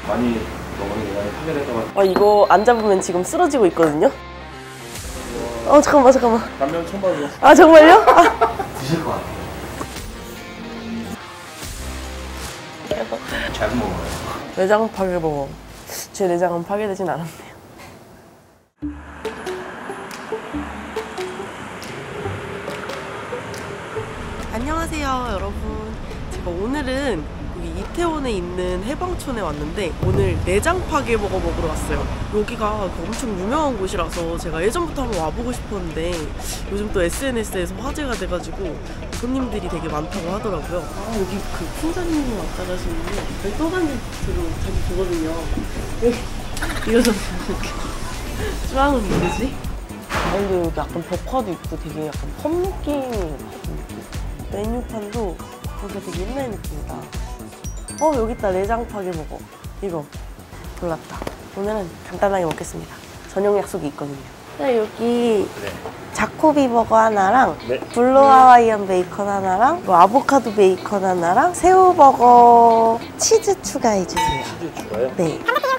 많이 먹는 계란이 파괴될까봐. 이거 안 잡으면 지금 쓰러지고 있거든요. 잠깐만. 단면 처음 봐줘. 아, 정말요? 드실 것 같아요. 잘 먹어요. 내장 파괴버거. 제 내장은 파괴되진 않았네요. 안녕하세요, 여러분. 제가 오늘은 여기 이태원에 있는 해방촌에 왔는데 오늘 내장 파괴버거 먹으러 왔어요. 여기가 엄청 유명한 곳이라서 제가 예전부터 한번 와보고 싶었는데 요즘 또 SNS에서 화제가 돼가지고 손님들이 되게 많다고 하더라고요. 여기 그 풍자님이 왔다 가시는데 저희 떠다니는 곳으로 자주 보거든요. 이거 좀 이렇게 쭈랑은 뭐지? 근데 여기 약간 벽화도 있고 되게 약간 펍 느낌이 같은 느낌. 메뉴판도 여기가 되게 옛날 느낌이다. 여기 있다. 내장 파괴버거. 이거 골랐다. 오늘은 간단하게 먹겠습니다. 저녁 약속이 있거든요. 여기 자코비 버거 하나랑 블루 하와이안 베이컨 하나랑 아보카도 베이컨 하나랑 새우버거 치즈 추가해주세요. 치즈 추가요? 네.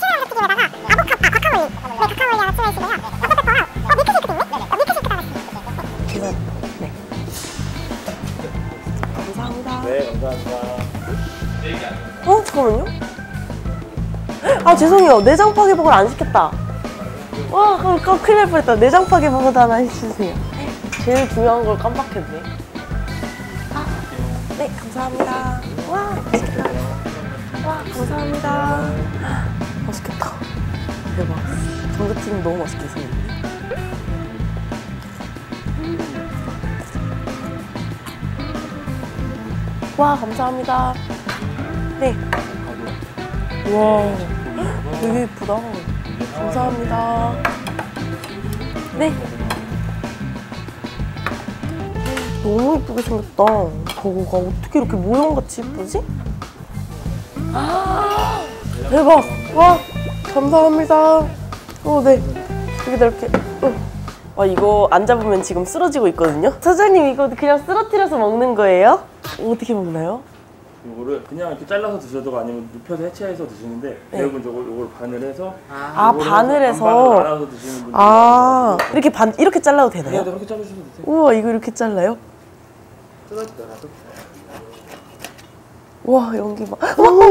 계산. 네. 감사합니다. 네, 감사합니다. 잠깐만요. 죄송해요. 내장 파괴버거를 안 시켰다. 큰일 날 뻔했다. 내장 파괴버거도 하나 해주세요. 제일 중요한 걸 깜빡했네. 네, 감사합니다. 맛있겠다. 감사합니다. 맛있겠다. 대박. 감자튀김 너무 맛있게 생겼네. 감사합니다. 네. 되게 예쁘다. 감사합니다. 네. 너무 예쁘게 생겼다. 버거가 어떻게 이렇게 모형같이 예쁘지? 대박. 감사합니다. 네. 여기다 이렇게. 이거 안 잡으면 지금 쓰러지고 있거든요. 사장님, 이거 그냥 쓰러뜨려서 먹는 거예요? 어떻게 먹나요? 이거를 그냥 이렇게 잘라서 드셔도 아니면 눕혀서 해체해서 드시는데 대부분 요걸 반을 해서 반을 해서 반으로 나눠서 드시는 분들 이렇게 잘라도 되나요? 네, 그렇게 자르셔도 되세요. 우와, 이거 이렇게 잘라요? 뜯어지더라도. 연기 봐.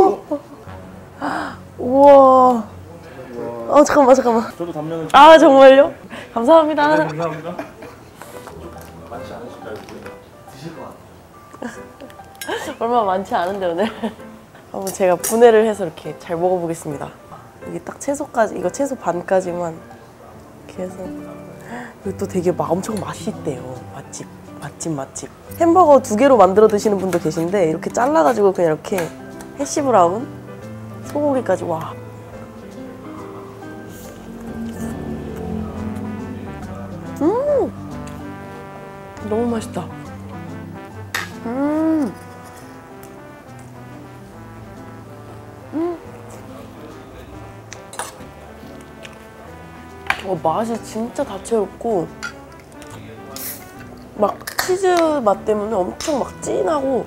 우와. 잠깐만. 저도 단면은 정말요? 감사합니다. 네, 감사합니다. 많지 않으실까요? 드실 것 같아요. 얼마 많지 않은데 오늘. 한번 제가 분해를 해서 이렇게 잘 먹어보겠습니다. 이게 딱 채소까지, 이거 채소 반까지만 이렇게 해서. 이것도 되게 엄청 맛있대요. 맛집. 햄버거 2개로 만들어 드시는 분도 계신데 이렇게 잘라가지고 그냥 이렇게 해시브라운 소고기까지. 너무 맛있다. 맛이 진짜 다채롭고 치즈 맛 때문에 엄청 진하고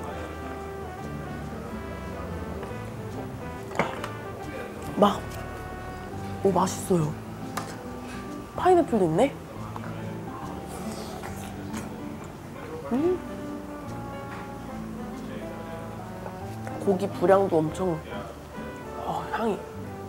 맛있어요. 파인애플도 있네. 고기 분량도 엄청 향이.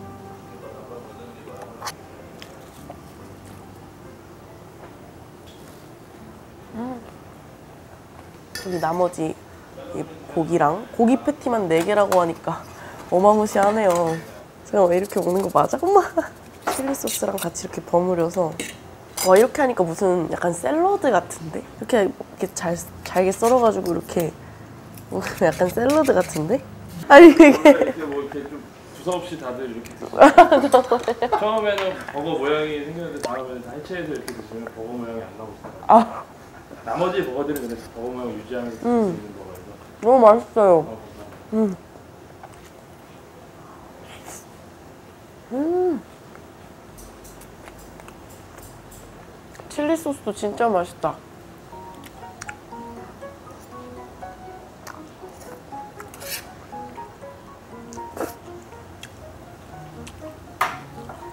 여기 나머지 이 고기랑 고기 패티만 4개라고 하니까 어마무시하네요. 제가 왜 이렇게 먹는 거 맞아? 엄마. 칠리 소스랑 같이 이렇게 버무려서 이렇게 하니까 무슨 약간 샐러드 같은데? 이렇게 잘게 썰어가지고 이렇게 약간 샐러드 같은데? 이게 뭐 이렇게 좀 두서없이 다들 이렇게 드세요. 처음에는 버거 모양이 생겼는데 다음에는 다 해체해서 이렇게 드시면 버거 모양이 안 나오고 있어요. 나머지 버거들은 근데 버거 모양 유지하면서 드실 수 있는 버거여서 너무 맛있어요. 칠리 소스도 진짜 맛있다.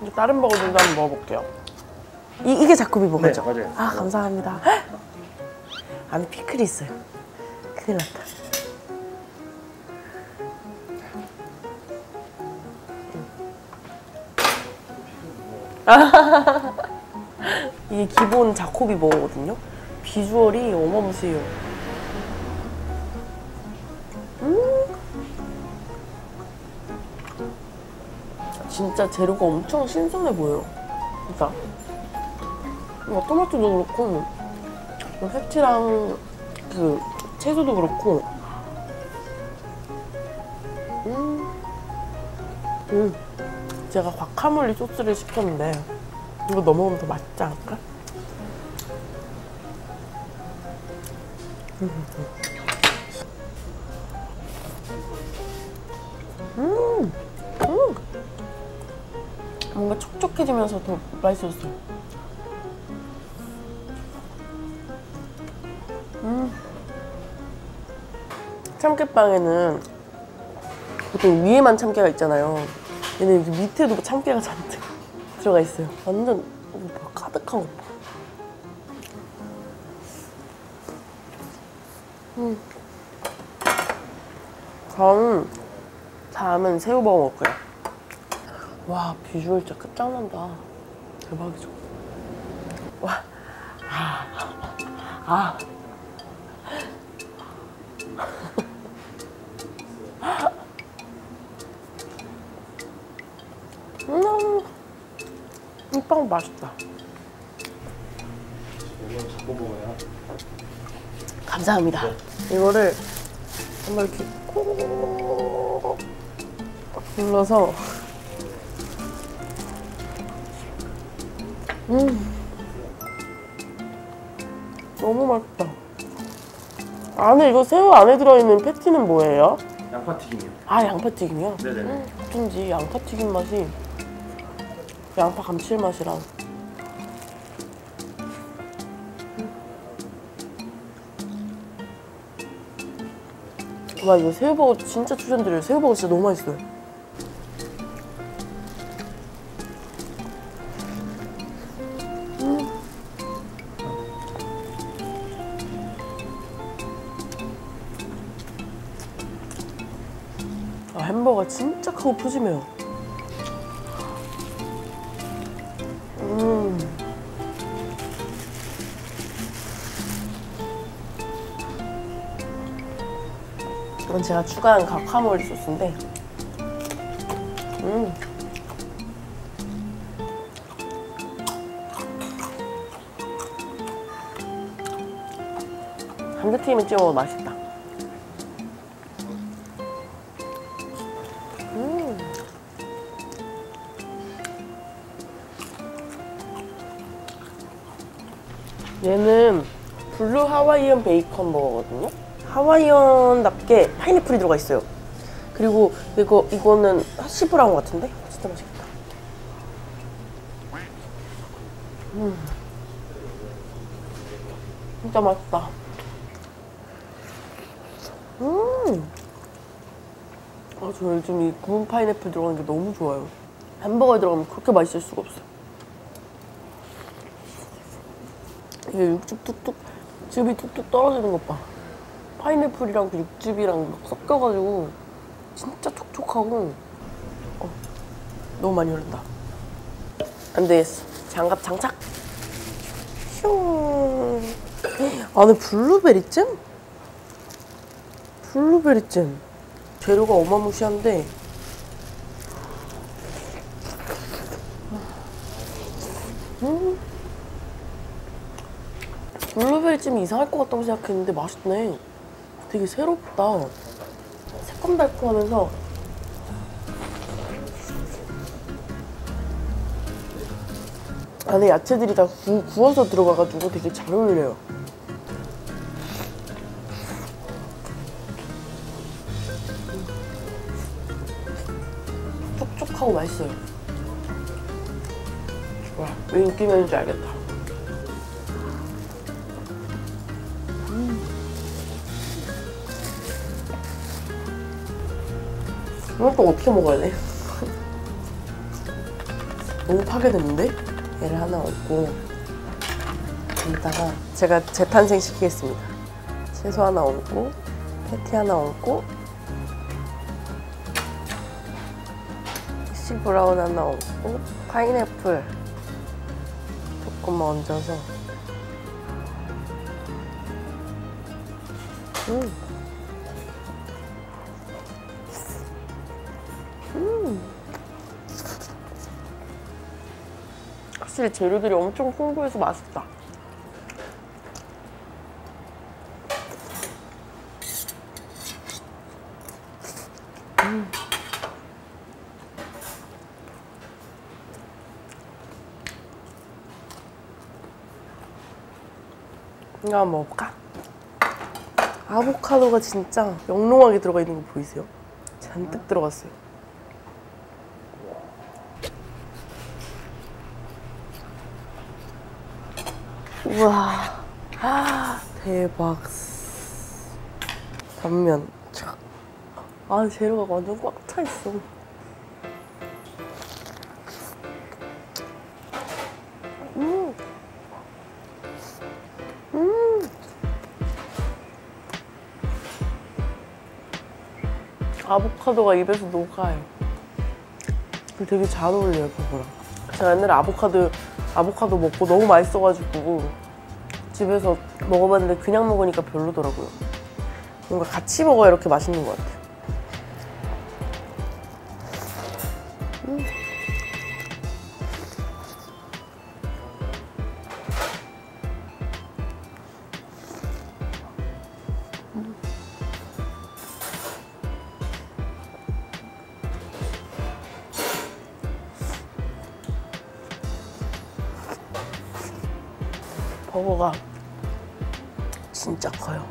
다른 버거들도 한번 먹어볼게요. 이게 자코비 버거죠? 네, 맞아요. 아, 감사합니다. 헉! 안에 피클이 있어요. 큰일 났다. 이게 기본 자코비 버거거든요. 비주얼이 어마무시해요. 진짜 재료가 엄청 신선해 보여요. 진짜. 토마토도 그렇고, 패티랑 그 채소도 그렇고, 제가 과카몰리 소스를 시켰는데 이거 넣어 먹으면 더 맛있지 않을까? 뭔가 촉촉해지면서 더 맛있었어요. 참깨빵에는 보통 위에만 참깨가 있잖아요. 얘는 여기 밑에도 참깨가 잔뜩 들어가 있어요. 완전 가득한 것 봐. 다음은 새우버거 먹을 거예요. 와, 비주얼 진짜 끝장난다. 대박이죠. 와. 이 빵 맛있다. 이건 잡고 먹어야. 감사합니다. 이거를 한번 이렇게 콕 눌러서 너무 맛있다. 안에 이거 새우 안에 들어있는 패티는 뭐예요? 양파튀김이요. 아, 양파튀김이요? 네네. 어쩐지 양파튀김 맛이 양파 감칠맛이랑 와, 이거 새우버거 진짜 추천드려요. 새우버거 진짜 너무 맛있어요. 햄버거가 진짜 크고 푸짐해요. 이건 제가 추가한 과카몰리 소스인데 감자튀김에 찍어 먹으면 맛있다. 얘는 블루 하와이안 베이컨 버거거든요. 하와이안답게 파인애플이 들어가 있어요. 그리고 이거는 하시브라운 같은데? 진짜 맛있겠다. 진짜 맛있다. 아, 저 요즘 이 구운 파인애플 들어가는 게 너무 좋아요. 햄버거에 들어가면 그렇게 맛있을 수가 없어요. 이게 육즙 툭툭, 즙이 툭툭 떨어지는 것 봐. 파인애플이랑 그 육즙이랑 막 섞여가지고 진짜 촉촉하고 너무 많이 흐른다. 안 되겠어. 장갑 장착. 슝. 안에 블루베리잼? 블루베리잼. 재료가 어마무시한데 블루베리잼이 이상할 것 같다고 생각했는데 맛있네. 되게 새롭다. 새콤달콤하면서 안에 야채들이 다 구워서 들어가가지고 되게 잘 어울려요. 촉촉하고 맛있어요. 와, 왜 인기면인지 알겠다. 이걸 또 어떻게 먹어야 돼? 너무 파괴됐는데? 얘를 하나 얹고 여기다가 제가 재탄생 시키겠습니다. 채소 하나 얹고 패티 하나 얹고 피쉬 브라운 하나 얹고 파인애플 조금 얹어서 확실히 재료들이 엄청 풍부해서 맛있다. 이거 한번 먹어볼까? 아보카도가 진짜 영롱하게 들어가 있는 거 보이세요? 잔뜩 들어갔어요. 우와, 대박. 단면. 아, 재료가 완전 꽉 차 있어. 아보카도가 입에서 녹아요. 되게 잘 어울려요, 그거랑. 제가 옛날에 아보카도 먹고 너무 맛있어가지고 집에서 먹어봤는데 그냥 먹으니까 별로더라고요. 뭔가 같이 먹어야 이렇게 맛있는 것 같아요. 버거가 진짜 커요.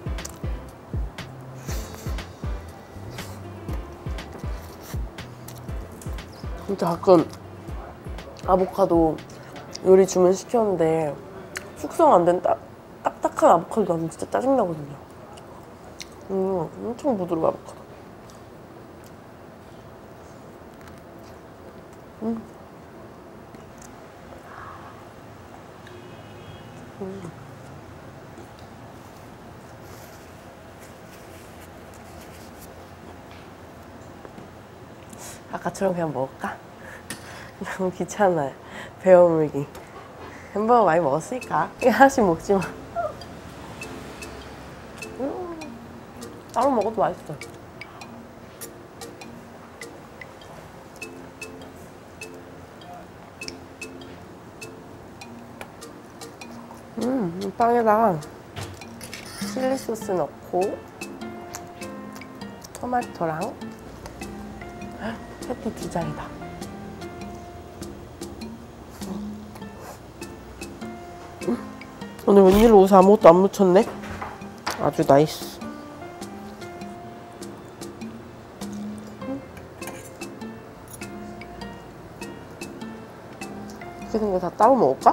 진짜 가끔 아보카도 요리 주문 시켰는데 숙성 안 된 딱딱한 아보카도 나면 진짜 짜증나거든요. 엄청 부드러워 아보카도. 아까처럼 그냥 먹을까? 너무 귀찮아요. 배워 물기. 햄버거 많이 먹었으니까 하나씩 먹지 마. 따로 먹어도 맛있어. 빵에다가 칠리 소스 넣고 토마토랑 패티 2장이다. 오늘 웬일로 옷에 아무것도 안 묻혔네? 아주 나이스. 이렇게 된 거 다 따로 먹을까?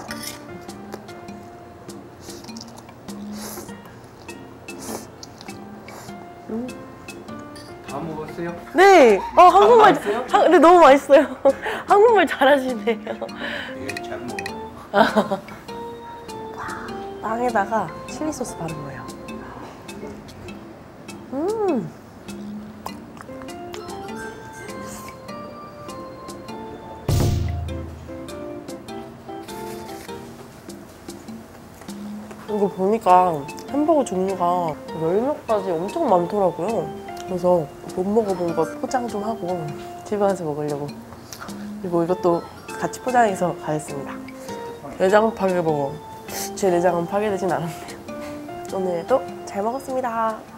다 먹었어요? 네! 한국말, 근데 너무 맛있어요. 한국말 잘하시네요. 예, 잘 먹어요. 빵에다가 칠리 소스 바른 거예요. 이거 보니까 햄버거 종류가 10몇 가지 엄청 많더라고요. 그래서 못 먹어본 거 포장 좀 하고 집에 가서 먹으려고. 그리고 이것도 같이 포장해서 가겠습니다. 내장 파괴버거. 제 내장은 파괴되진 않았네요. 오늘도 잘 먹었습니다.